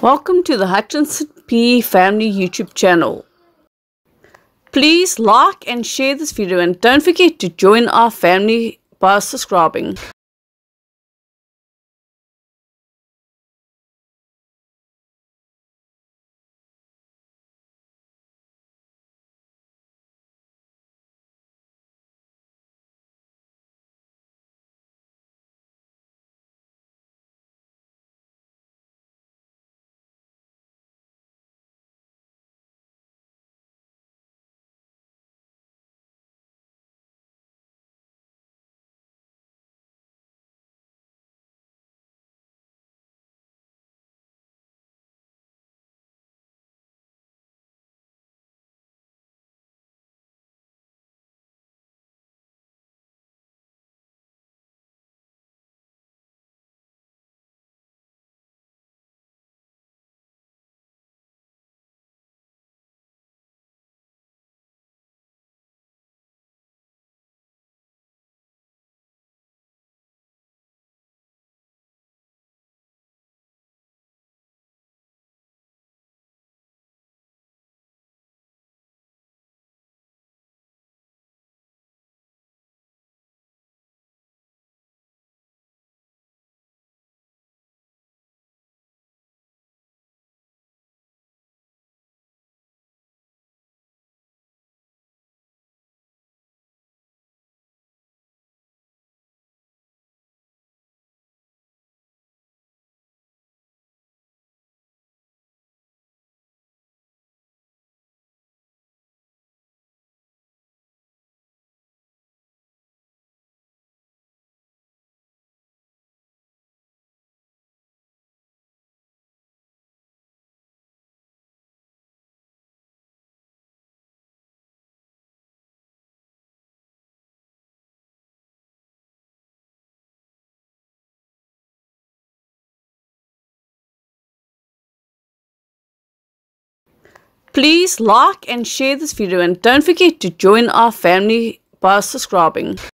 Welcome to the Hutchinson PE Family YouTube channel. Please like and share this video and don't forget to join our family by subscribing. Please like and share this video and don't forget to join our family by subscribing.